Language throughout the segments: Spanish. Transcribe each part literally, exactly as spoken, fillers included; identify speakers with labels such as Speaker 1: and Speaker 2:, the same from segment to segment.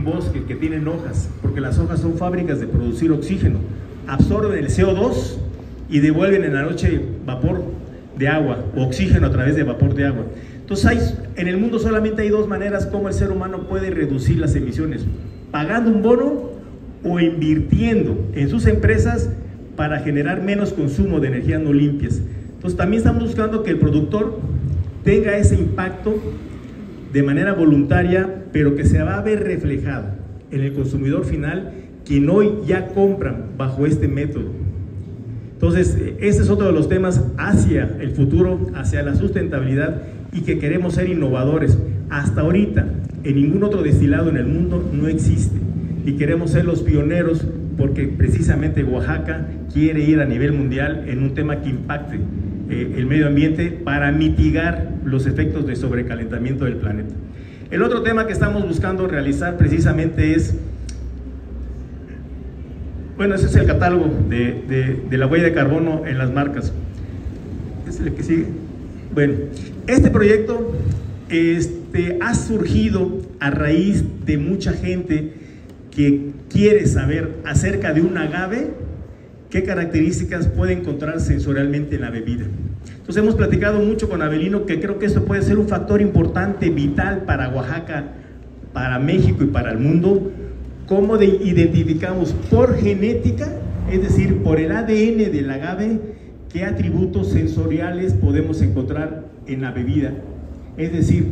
Speaker 1: tienen bosque, que tienen hojas, porque las hojas son fábricas de producir oxígeno, absorben el C O dos y devuelven en la noche vapor de agua, o oxígeno a través de vapor de agua. Entonces hay, en el mundo solamente hay dos maneras como el ser humano puede reducir las emisiones: pagando un bono o invirtiendo en sus empresas para generar menos consumo de energías no limpias. Entonces también estamos buscando que el productor tenga ese impacto de manera voluntaria, pero que se va a ver reflejado en el consumidor final, quien hoy ya compran bajo este método. Entonces, este es otro de los temas hacia el futuro, hacia la sustentabilidad, y que queremos ser innovadores. Hasta ahorita, en ningún otro destilado en el mundo no existe, y queremos ser los pioneros porque precisamente Oaxaca quiere ir a nivel mundial en un tema que impacte eh, el medio ambiente para mitigar los efectos de sobrecalentamiento del planeta. El otro tema que estamos buscando realizar precisamente es, bueno, ese es el catálogo de, de, de la huella de carbono en las marcas. ¿Es el que sigue? Bueno, este proyecto este, ha surgido a raíz de mucha gente que quiere saber acerca de un agave, qué características puede encontrar sensorialmente en la bebida. Entonces hemos platicado mucho con Avelino, que creo que esto puede ser un factor importante, vital para Oaxaca, para México y para el mundo. Cómo de identificamos por genética, es decir, por el A D N del agave, qué atributos sensoriales podemos encontrar en la bebida. Es decir,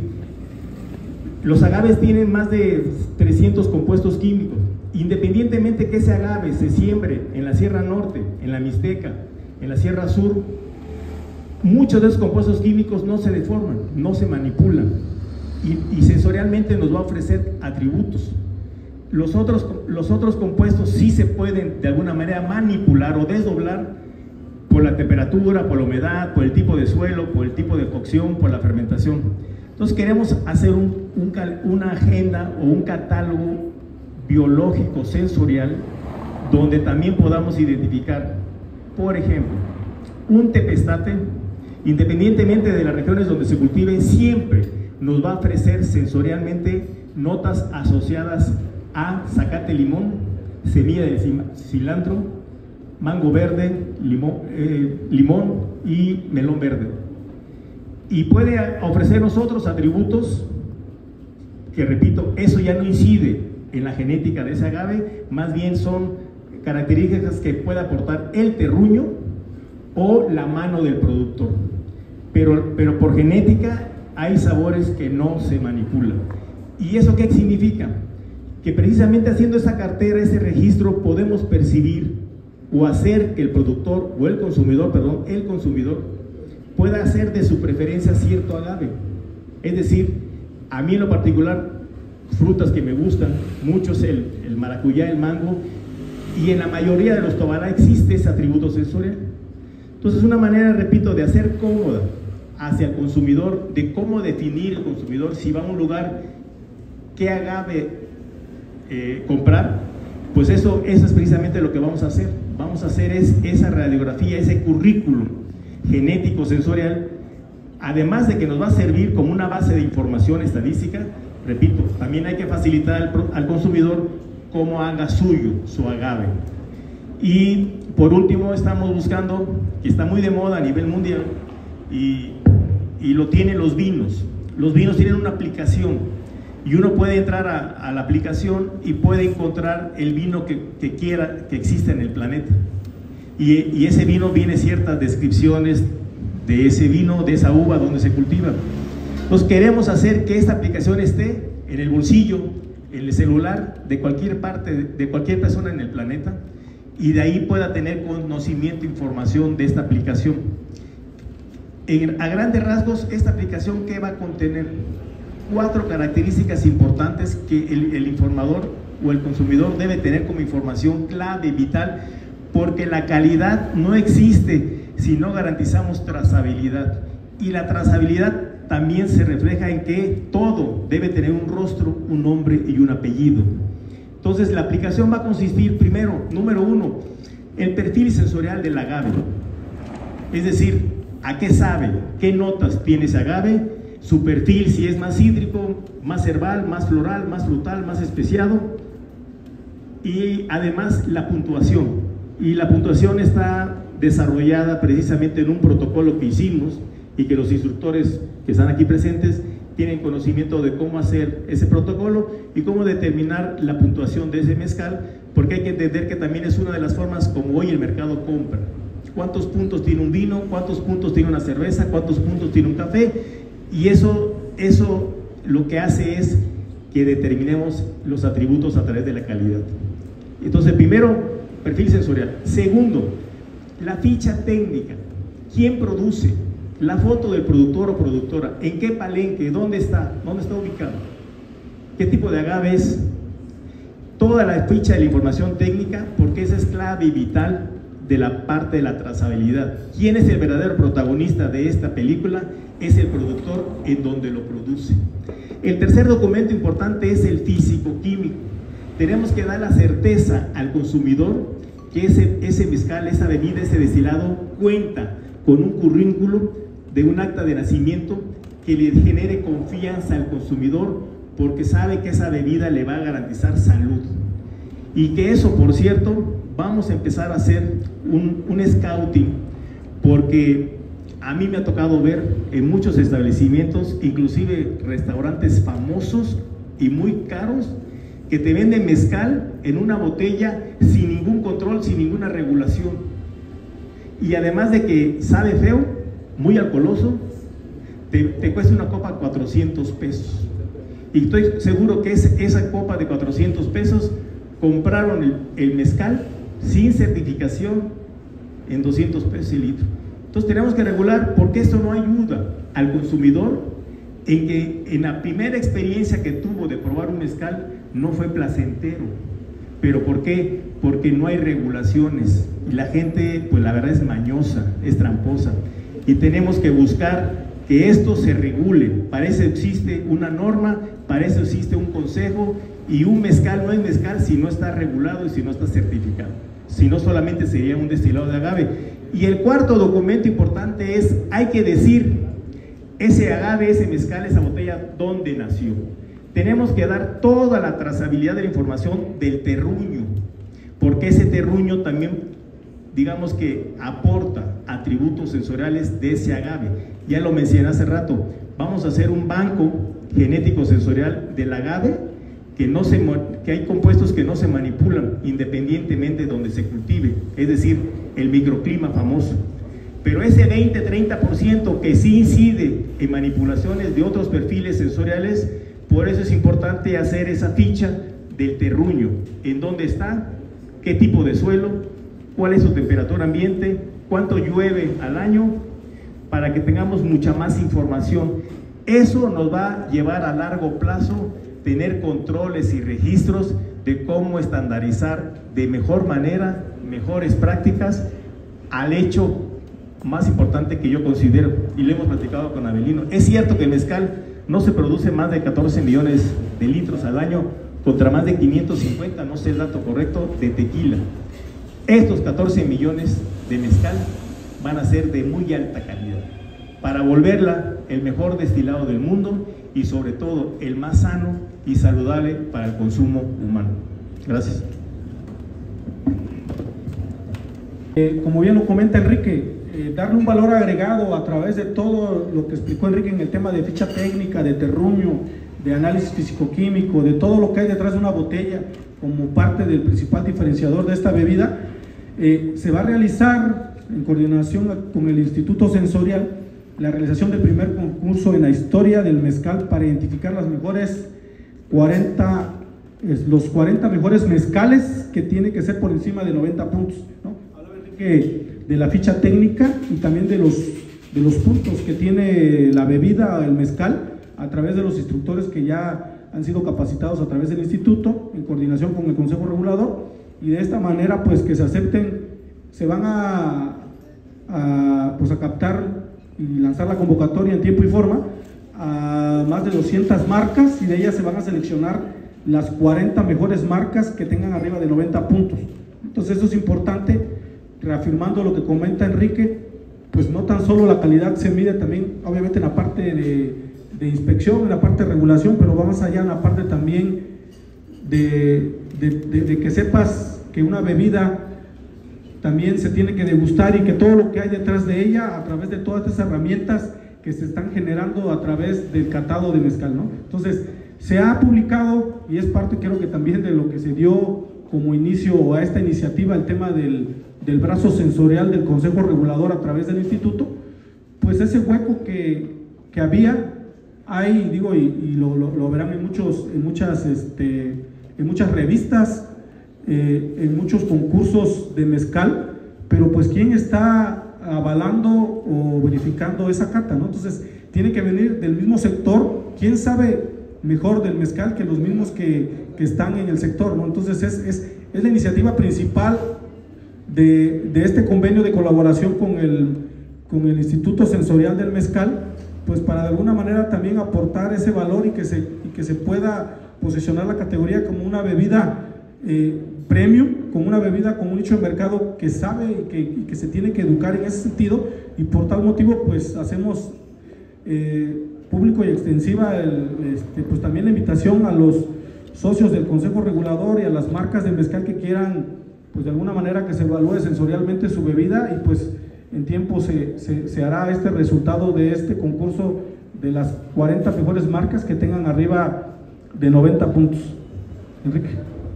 Speaker 1: los agaves tienen más de trescientos compuestos químicos. Independientemente que ese agave se siembre en la Sierra Norte, en la Mixteca, en la Sierra Sur, muchos de esos compuestos químicos no se deforman, no se manipulan, y, y sensorialmente nos va a ofrecer atributos. Los otros, los otros compuestos sí se pueden de alguna manera manipular o desdoblar por la temperatura, por la humedad, por el tipo de suelo, por el tipo de cocción, por la fermentación. Entonces queremos hacer un, un, una agenda o un catálogo biológico sensorial donde también podamos identificar, por ejemplo, un tepestate, independientemente de las regiones donde se cultive, siempre nos va a ofrecer sensorialmente notas asociadas a zacate limón, semilla de cilantro, mango verde, limón, eh, limón y melón verde. Y puede ofrecernos otros atributos que, repito, eso ya no incide en la genética de ese agave, más bien son características que puede aportar el terruño o la mano del productor. Pero, pero por genética hay sabores que no se manipulan. ¿Y eso qué significa? Que precisamente haciendo esa cartera, ese registro, podemos percibir o hacer que el productor o el consumidor, perdón, el consumidor pueda hacer de su preferencia cierto agave. Es decir, a mí en lo particular, frutas que me gustan, muchos el, el maracuyá, el mango, y en la mayoría de los tobará existe ese atributo sensorial. Entonces es una manera, repito, de hacer cómoda hacia el consumidor, de cómo definir el consumidor si va a un lugar, qué agave eh, comprar. Pues eso, eso es precisamente lo que vamos a hacer. Vamos a hacer es, esa radiografía, ese currículum genético sensorial, además de que nos va a servir como una base de información estadística. Repito, también hay que facilitar al, al consumidor cómo haga suyo su agave. Y por último estamos buscando, que está muy de moda a nivel mundial, y, y lo tienen los vinos. Los vinos tienen una aplicación, y uno puede entrar a, a la aplicación y puede encontrar el vino que, que quiera que exista en el planeta. Y, y ese vino viene ciertas descripciones de ese vino, de esa uva donde se cultiva. Entonces queremos hacer que esta aplicación esté en el bolsillo, en el celular de cualquier parte, de cualquier persona en el planeta, y de ahí pueda tener conocimiento, información de esta aplicación. En, a grandes rasgos, esta aplicación, ¿qué va a contener? Cuatro características importantes que el, el informador o el consumidor debe tener como información clave, vital, porque la calidad no existe si no garantizamos trazabilidad. Y la trazabilidad también se refleja en que todo debe tener un rostro, un nombre y un apellido. Entonces la aplicación va a consistir primero, número uno, el perfil sensorial del agave. Es decir, ¿a qué sabe? ¿Qué notas tiene ese agave? su perfil, si es más cítrico, más herbal, más floral, más frutal, más especiado, y además la puntuación. Y la puntuación está desarrollada precisamente en un protocolo que hicimos y que los instructores que están aquí presentes tienen conocimiento de cómo hacer ese protocolo y cómo determinar la puntuación de ese mezcal, porque hay que entender que también es una de las formas como hoy el mercado compra. ¿Cuántos puntos tiene un vino? ¿Cuántos puntos tiene una cerveza? ¿Cuántos puntos tiene un café? Y eso, eso lo que hace es que determinemos los atributos a través de la calidad. Entonces, primero, perfil sensorial. Segundo, la ficha técnica. ¿Quién produce? La foto del productor o productora. ¿En qué palenque? ¿Dónde está? ¿Dónde está ubicado? ¿Qué tipo de agave es? Toda la ficha de la información técnica, porque esa es clave y vital de la parte de la trazabilidad. ¿Quién es el verdadero protagonista de esta película? Es el productor en donde lo produce. El tercer documento importante es el físico-químico. Tenemos que dar la certeza al consumidor que ese, ese mezcal, esa bebida, ese destilado cuenta con un currículum de un acta de nacimiento que le genere confianza al consumidor, porque sabe que esa bebida le va a garantizar salud. Y que eso, por cierto, vamos a empezar a hacer un, un scouting, porque a mí me ha tocado ver en muchos establecimientos, inclusive restaurantes famosos y muy caros, que te venden mezcal en una botella sin ningún control, sin ninguna regulación. Y además de que sabe feo, muy alcoholoso, te, te cuesta una copa cuatrocientos pesos. Y estoy seguro que es, esa copa de cuatrocientos pesos compraron el, el mezcal sin certificación en doscientos pesos el litro. Entonces tenemos que regular, porque esto no ayuda al consumidor en que en la primera experiencia que tuvo de probar un mezcal no fue placentero. ¿Pero por qué? Porque no hay regulaciones y la gente, pues la verdad, es mañosa, es tramposa, y tenemos que buscar que esto se regule. Para eso existe una norma, para eso existe un consejo, y un mezcal no es mezcal si no está regulado y si no está certificado, si no solamente sería un destilado de agave. Y el cuarto documento importante es, hay que decir ese agave, ese mezcal, esa botella, dónde nació. Tenemos que dar toda la trazabilidad de la información del terruño, porque ese terruño también, digamos que aporta atributos sensoriales de ese agave. Ya lo mencioné hace rato, vamos a hacer un banco genético sensorial del agave, que, no se, que hay compuestos que no se manipulan independientemente de donde se cultive, es decir, el microclima famoso. Pero ese veinte a treinta por ciento que sí incide en manipulaciones de otros perfiles sensoriales, por eso es importante hacer esa ficha del terruño, en dónde está, qué tipo de suelo, cuál es su temperatura ambiente, cuánto llueve al año, para que tengamos mucha más información. Eso nos va a llevar a largo plazo tener controles y registros de cómo estandarizar de mejor manera, mejores prácticas, al hecho más importante que yo considero, y lo hemos platicado con Abelino. Es cierto que el mezcal no se produce más de catorce millones de litros al año, contra más de quinientos cincuenta, no sé el dato correcto, de tequila. Estos catorce millones de mezcal van a ser de muy alta calidad, para volverla el mejor destilado del mundo y sobre todo el más sano y saludable para el consumo humano. Gracias.
Speaker 2: Eh, como bien lo comenta Enrique, eh, darle un valor agregado a través de todo lo que explicó Enrique en el tema de ficha técnica, de terruño, de análisis físico-químico, de todo lo que hay detrás de una botella como parte del principal diferenciador de esta bebida, eh, se va a realizar en coordinación con el Instituto Sensorial la realización del primer concurso en la historia del mezcal para identificar las mejores cuarenta, los cuarenta mejores mezcales que tiene que ser por encima de noventa puntos, ¿no? Hablaba Enrique de la ficha técnica y también de los, de los puntos que tiene la bebida, el mezcal, a través de los instructores que ya han sido capacitados a través del instituto en coordinación con el Consejo Regulador, y de esta manera pues que se acepten, se van a, a, pues, a captar y lanzar la convocatoria en tiempo y forma a más de doscientas marcas, y de ellas se van a seleccionar las cuarenta mejores marcas que tengan arriba de noventa puntos. Entonces eso es importante, reafirmando lo que comenta Enrique, pues no tan solo la calidad se mide, también obviamente en la parte de, de inspección, en la parte de regulación, pero va más allá en la parte también de, de, de, de que sepas que una bebida también se tiene que degustar y que todo lo que hay detrás de ella, a través de todas estas herramientas que se están generando a través del catado de mezcal, ¿no? Entonces, se ha publicado, y es parte creo que también de lo que se dio como inicio a esta iniciativa, el tema del, del brazo sensorial del Consejo Regulador a través del instituto, pues ese hueco que, que había, hay, digo, y, y lo, lo, lo verán en, muchos, en, muchas, este, en muchas revistas, eh, en muchos concursos de mezcal, pero pues ¿quién está avalando o verificando esa cata, ¿no? Entonces, tiene que venir del mismo sector. ¿Quién sabe mejor del mezcal que los mismos que, que están en el sector, ¿no? Entonces es, es, es la iniciativa principal de, de este convenio de colaboración con el, con el Instituto Sensorial del Mezcal, pues para de alguna manera también aportar ese valor y que se, y que se pueda posicionar la categoría como una bebida eh, premium, como una bebida con un nicho de mercado que sabe y que, y que se tiene que educar en ese sentido, y por tal motivo pues hacemos eh, público y extensiva el, este, pues también la invitación a los socios del Consejo Regulador y a las marcas de mezcal que quieran pues de alguna manera que se evalúe sensorialmente su bebida, y pues en tiempo se, se, se hará este resultado de este concurso de las cuarenta mejores marcas que tengan arriba de noventa puntos. Enrique.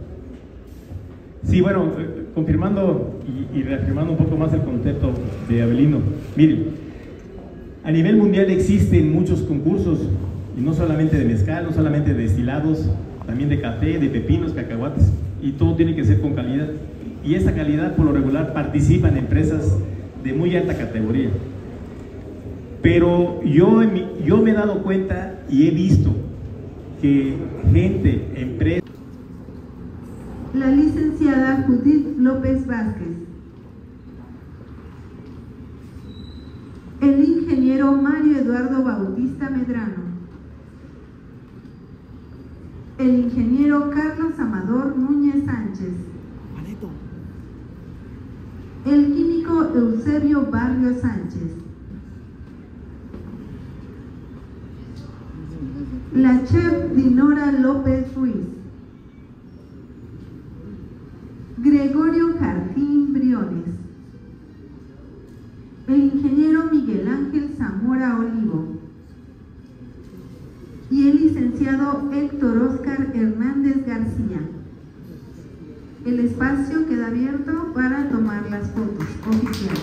Speaker 1: Sí, bueno, eh, confirmando y, y reafirmando un poco más el concepto de Avelino. Miren, a nivel mundial existen muchos concursos, y no solamente de mezcal, no solamente de destilados, también de café, de pepinos, cacahuates, y todo tiene que ser con calidad. Y esa calidad, por lo regular, participan empresas de muy alta categoría. Pero yo, yo me he dado cuenta y he visto que gente, empresas...
Speaker 3: La licenciada Judith López Vázquez. El ingeniero Mario Eduardo Bautista Medrano. El ingeniero Carlos Amador Núñez Sánchez. El químico Eusebio Barrio Sánchez. La chef Dinora López Ruiz. Gregorio Jardín Briones. El ingeniero Miguel Ángel Zamora Olivo y el licenciado Héctor Óscar Hernández García. El espacio queda abierto para tomar las fotos oficiales.